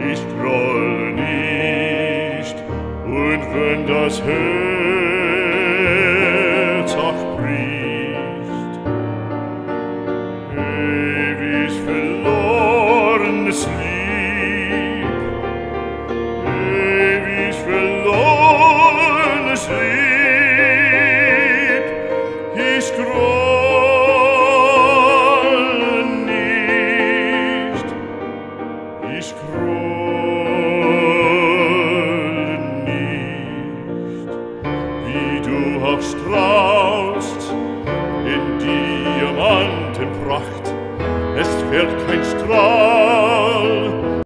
ich groll nicht, und wenn das Herz auch bricht, ewig verlorenes Lieb, ewig verlorenes Lieb, ich groll nicht, ich groll nicht, wie du auch strahlst in Diamantenpracht, es fällt kein Strahl